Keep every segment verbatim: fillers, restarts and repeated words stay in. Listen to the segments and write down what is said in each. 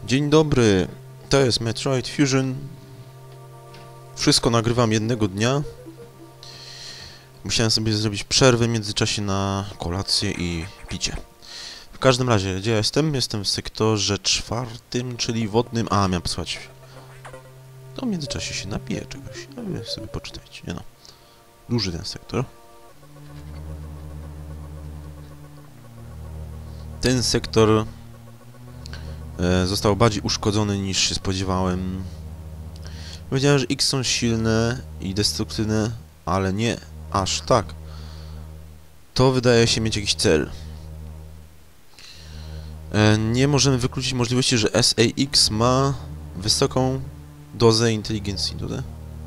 Dzień dobry, to jest Metroid Fusion. Wszystko nagrywam jednego dnia. Musiałem sobie zrobić przerwę w międzyczasie na kolację i picie. W każdym razie, gdzie ja jestem? Jestem w sektorze czwartym, czyli wodnym. A, miałem posłuchać. To w międzyczasie się napiję czegoś. A wy sobie poczytajcie. Nie no. Duży ten sektor. Ten sektor e, został bardziej uszkodzony niż się spodziewałem. Powiedziałem, że X są silne i destruktywne, ale nie aż tak. To wydaje się mieć jakiś cel. E, nie możemy wykluczyć możliwości, że S A X ma wysoką dozę inteligencji. Dozę?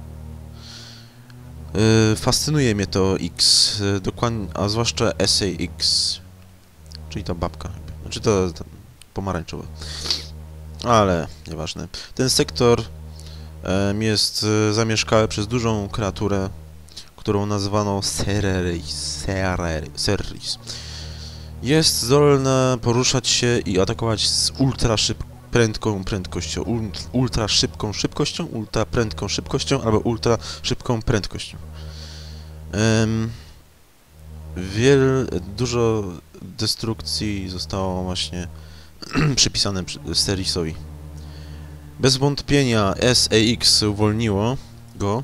E, fascynuje mnie to X, e, dokładnie, a zwłaszcza S A X. Czyli ta babka. Znaczy to, to pomarańczowa. Ale nieważne. Ten sektor em, jest e, zamieszkały przez dużą kreaturę, którą nazwano Cereris. Cereris. Jest zdolna poruszać się i atakować z ultra szyb prędką prędkością. Ul ultra szybką szybkością, ultra prędką szybkością albo ultra szybką prędkością. Um, wiel, dużo destrukcji zostało właśnie przypisane Cerisowi. Bez wątpienia S A X uwolniło go,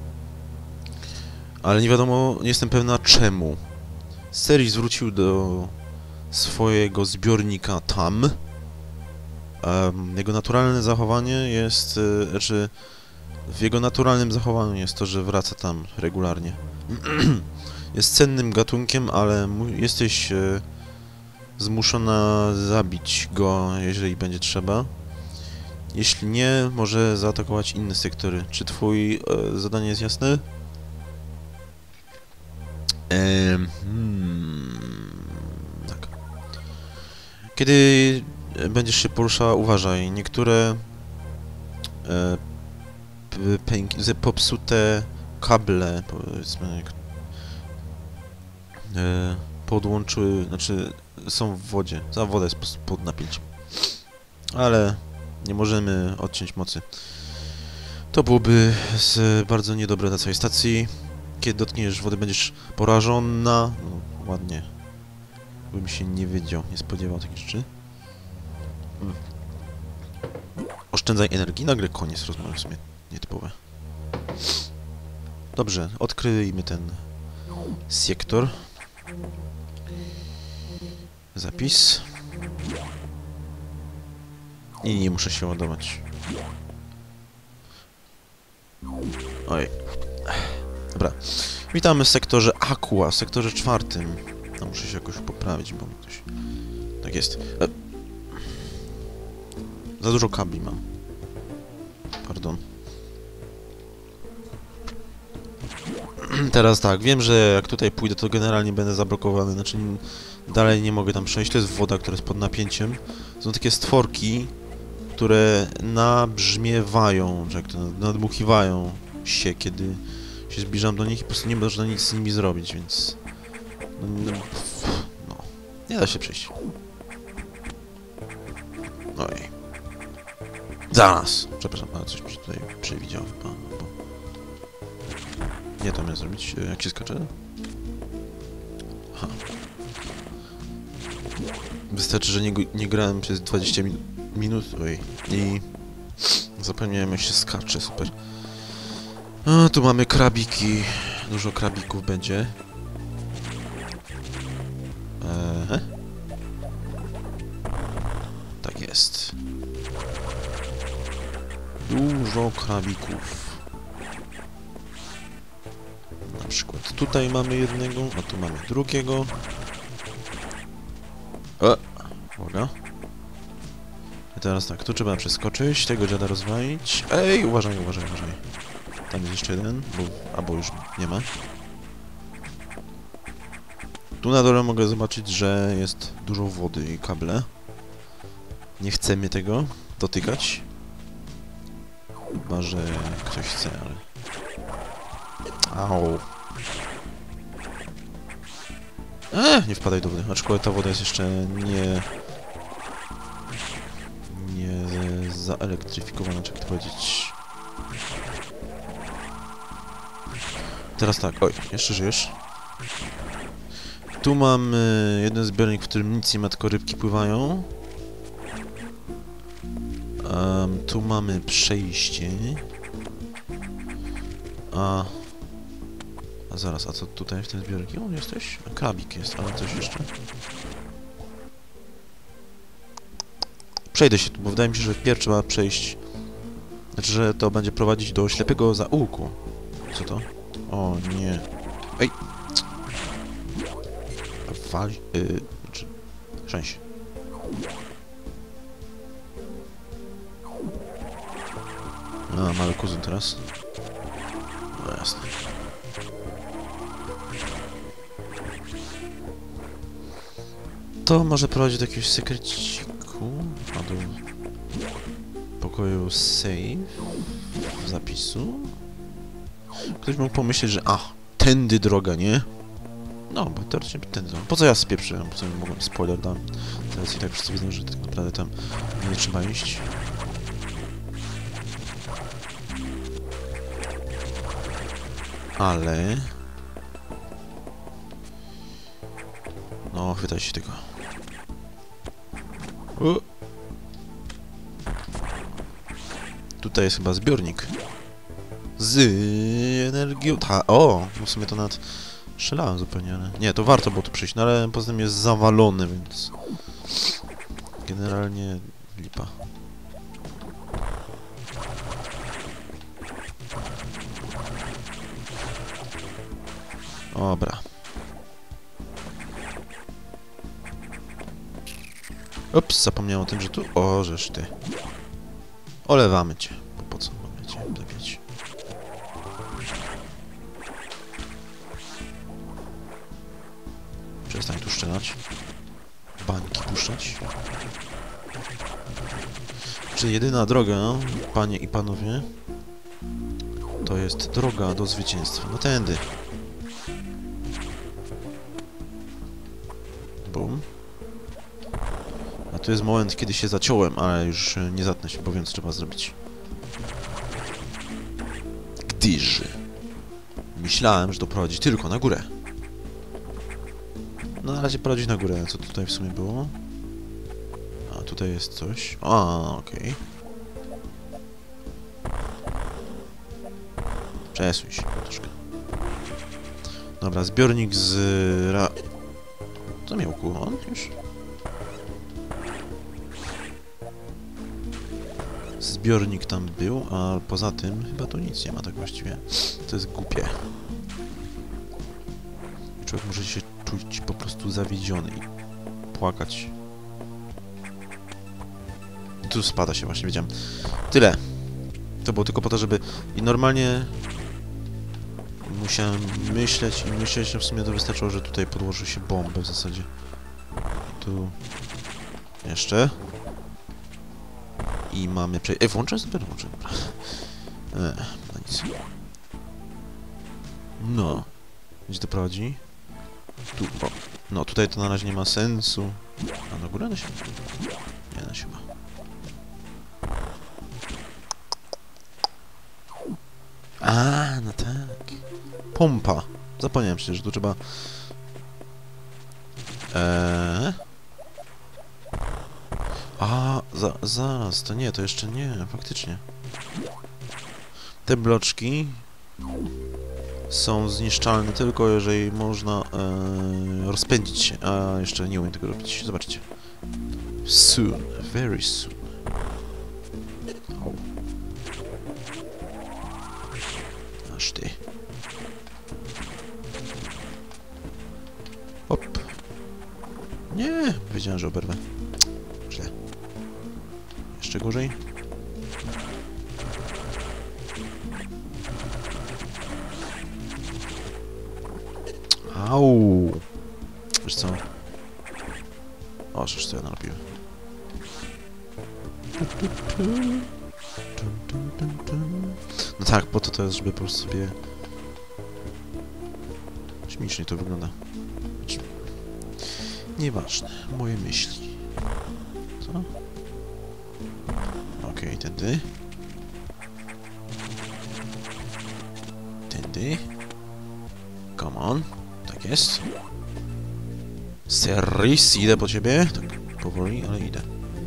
ale nie wiadomo, nie jestem pewna czemu. Ceris wrócił do swojego zbiornika tam. Um, jego naturalne zachowanie jest, e, znaczy w jego naturalnym zachowaniu jest to, że wraca tam regularnie. Jest cennym gatunkiem, ale jesteś e, zmuszona zabić go, jeżeli będzie trzeba. Jeśli nie, może zaatakować inne sektory. Czy twój e, zadanie jest jasne? Ehm, hmm, tak. Kiedy będziesz się poruszała, uważaj. Niektóre e, popsute kable, powiedzmy, e, podłączyły, znaczy są w wodzie. Cała woda jest pod napięciem. Ale nie możemy odciąć mocy. To byłoby z bardzo niedobre dla całej stacji. Kiedy dotkniesz wody, będziesz porażona. No, ładnie. Bym się nie wiedział, nie spodziewał takich rzeczy. Hmm. Oszczędzaj energii. Nagle koniec rozmowy, w sumie nietypowe. Dobrze, odkryjmy ten sektor. Zapis. I nie muszę się ładować. Oj. Dobra. Witamy w sektorze Aqua, w sektorze czwartym. No, muszę się jakoś poprawić, bo ktoś... Tak jest. E... Za dużo kabli mam. Pardon. Teraz tak, wiem, że jak tutaj pójdę, to generalnie będę zablokowany, znaczy dalej nie mogę tam przejść. To jest woda, która jest pod napięciem. Są takie stworki, które nabrzmiewają, czy jak to, nadmuchiwają się, kiedy się zbliżam do nich i po prostu nie można nic z nimi zrobić, więc... No, no nie da się przejść. Oj. Zaraz! Przepraszam, ale coś mi się tutaj przewidział chyba, bo... Nie to miałem zrobić, jak się skacze? Aha. Wystarczy, że nie, nie grałem przez dwadzieścia minut, oj, i zapomniałem, jak się skacze, super. A, tu mamy krabiki, dużo krabików będzie. Eee. Tak jest. Dużo krabików. Na przykład tutaj mamy jednego, a tu mamy drugiego. O! Uwaga. I teraz tak, tu trzeba przeskoczyć, tego dziada rozwalić. Ej, uważaj, uważaj, uważaj. Tam jest jeszcze jeden, bo... albo już nie ma. Tu na dole mogę zobaczyć, że jest dużo wody i kable. Nie chcemy tego dotykać. Chyba, że ktoś chce, ale... Au. Eee, nie wpadaj do wody. Aczkolwiek ta woda jest jeszcze nie... nie zaelektryfikowana, czy jak to powiedzieć. Teraz tak, oj, jeszcze żyjesz. Tu mamy jeden zbiornik, w którym nic nie ma, tylko rybki pływają. Um, tu mamy przejście. A... A zaraz, a co tutaj w tym zbiorniku? O, jesteś? Krabik jest, ale coś jeszcze? Przejdę się tu, bo wydaje mi się, że wpierw trzeba przejść. Znaczy, że to będzie prowadzić do ślepego zaułku. Co to? O nie. Ej! Wali... Yy... Znaczy... Szczęście. A, mały kuzyn teraz. No jasne. To może prowadzić do jakiegoś sekreciku. A do pokoju save. Zapisu. Ktoś mógł pomyśleć, że a, tędy droga, nie? No, bo teoretycznie tędy droga. Po co ja spieprzyłem? Po co nie mogłem spoiler dam? Teraz i tak wszyscy wiedzą, że tak naprawdę tam nie trzeba iść. Ale... No, chwytaj się tego. U. Tutaj jest chyba zbiornik. Z energią... Ta, o! W sumie to nawet strzelałem zupełnie, ale... Nie, to warto było tu przyjść, no ale poza tym jest zawalony, więc... Generalnie... lipa. Dobra. Ups, zapomniałem o tym, że tu... O, żeż ty. Olewamy cię. Po, po co mamy cię zabić? Przestań tu strzelać. Bańki puszczać. Czy jedyna droga, panie i panowie, to jest droga do zwycięstwa. No tędy. Bum. A to jest moment, kiedy się zaciąłem, ale już nie zatnę się, bo wiem, co trzeba zrobić. Gdyż myślałem, że to prowadzi tylko na górę. No na razie prowadzi na górę. Co tutaj w sumie było? A tutaj jest coś. A, okej. Okay. Przesuń się troszkę. Dobra, zbiornik z... Ra... Co miał ku? On już? Zbiornik tam był, a poza tym chyba tu nic nie ma tak właściwie. To jest głupie. Człowiek może się czuć po prostu zawiedziony i płakać. I tu spada się właśnie, wiedziałem. Tyle. To było tylko po to, żeby... I normalnie... Musiałem myśleć i myśleć, że w sumie to wystarczyło, że tutaj podłożył się bombę w zasadzie. Tu... Jeszcze. I mamy przejść... Ej, włączę sobie? Włączę. Eee, no nic. No. Gdzie to prowadzi? Tu, o. No, tutaj to na razie nie ma sensu. A na górę na siebie? Nie, na siebie. A, no tak. Pompa. Zapomniałem przecież, że tu trzeba... Eee... A, za, zaraz, to nie, to jeszcze nie, faktycznie. Te bloczki są zniszczalne tylko jeżeli można e, rozpędzić się, a jeszcze nie umiem tego robić. Zobaczcie. Soon, very soon. O. Aż ty. Hop. Nie, wiedziałem, że oberwę. Źle. Jeszcze gorzej. Au! Wiesz co? O, przecież co ja narobiłem. No tak, po to to jest, żeby po prostu sobie... Śmiesznie to wygląda. Nieważne, moje myśli. Co? Okej, okay, tędy. Tędy. Come on. Tak jest. Serris, idę po ciebie. Tak powoli, ale idę.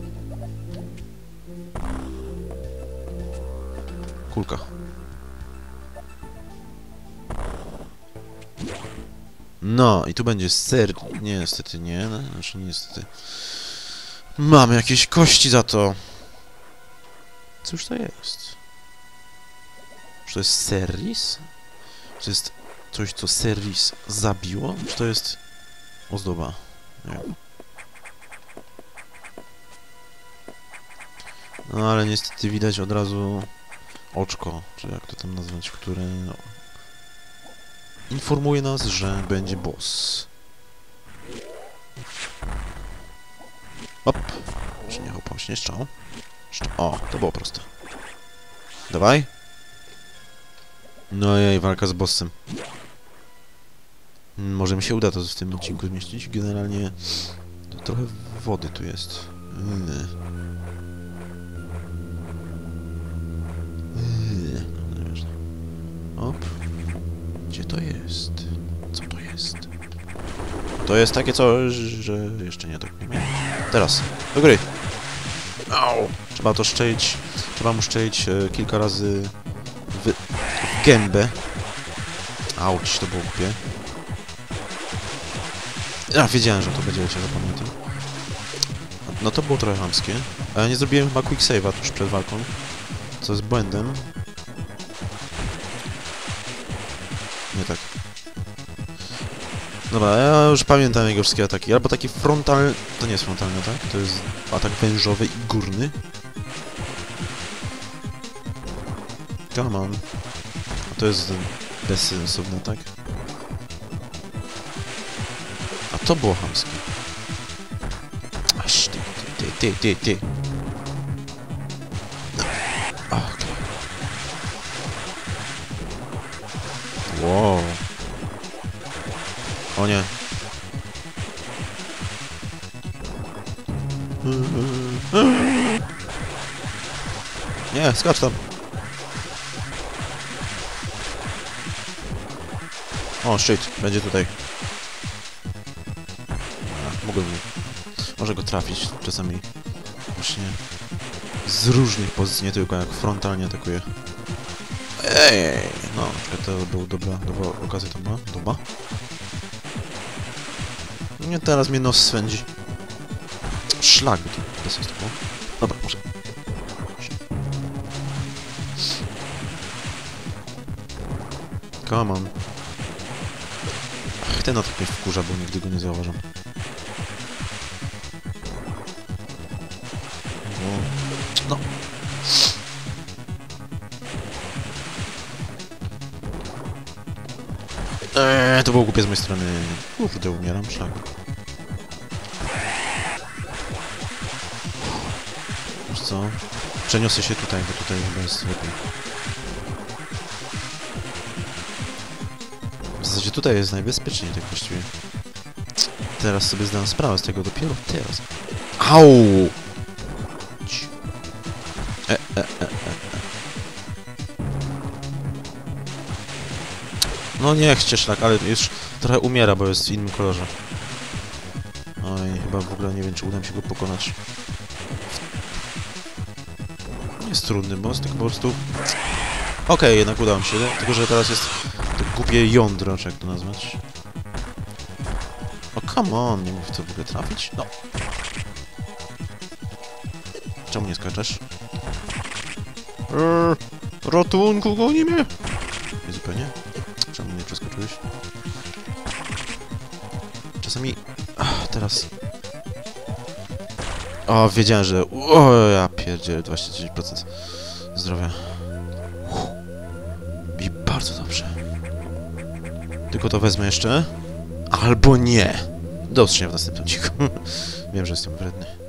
Kulka. No, i tu będzie ser... Nie, niestety nie. No, znaczy, nie, niestety. Mamy jakieś kości za to. Cóż to jest? Czy to jest Serris? Czy to jest coś, co Serris zabiło? Czy to jest ozdoba? Nie wiem. No, ale niestety widać od razu oczko, czy jak to tam nazwać, które no, informuje nas, że będzie boss. Hop. Czy nie hopał się nie strzał? O, to było proste. Dawaj. No jej, walka z bossem. Może mi się uda to w tym odcinku zmieścić. Generalnie to trochę wody tu jest. Yy. Yy. No, nieważne. Hop. Gdzie to jest? Co to jest? To jest takie coś, że jeszcze nie tak nie wiem. Teraz, do gry. Au. Trzeba to szczelić. Trzeba mu szczelić e, kilka razy w, w gębę. Auć, to było głupie. Ja wiedziałem, że to będzie leciało, zapamiętam. No to było trochę chamskie. Ale nie zrobiłem chyba quick save'a tuż przed walką. Co jest błędem. Nie tak. Dobra, ja już pamiętam jego wszystkie ataki. Albo taki frontal... To nie jest frontalny atak, to jest atak wężowy i górny. Come on. A to jest bezsensowny atak. A to było chamskie. Aż ty, ty, ty, ty, ty. Okay. Wow. O nie. Nie, skacz tam. O, shit, będzie tutaj. A, mogę... Może go trafić czasami. Właśnie... Z różnych pozycji, nie tylko jak frontalnie atakuje. Ej, no, to był dobra, dobra okazja to była. Doba. Nie, teraz mnie nos swędzi. Szlak by to bez sensu było. Dobra, może... Come on. Ach, ten atak mnie wkurza, bo nigdy go nie zauważam. No. Eee, to było głupie z mojej strony. Kurde, umieram, szlak. Wiesz co? Przeniosę się tutaj, bo tutaj chyba jest lepiej. W zasadzie tutaj jest najbezpieczniej, tak właściwie. Teraz sobie zdałem sprawę z tego dopiero teraz. Au! E, e, e, e, e. No nie chcę szlak, ale już trochę umiera, bo jest w innym kolorze. Oj, chyba w ogóle nie wiem, czy uda mi się go pokonać. Nie jest trudny boss, tylko po prostu... Okej, okay, jednak udało mi się, tylko że teraz jest to głupie jądro, czy jak to nazwać. O, come on, nie mów co w ogóle trafić? No. Czemu nie skaczesz? Eee, ratunku, goni mnie! Nie zupełnie. Czemu nie przeskoczyłeś? Czasami... Ach, teraz... O, wiedziałem, że... O, ja pierdzielę, dwadzieścia dziewięć procent zdrowia. Uff. I bardzo dobrze. Tylko to wezmę jeszcze. Albo nie! Do usłyszenia w następnym odcinku. Wiem, że jestem wredny.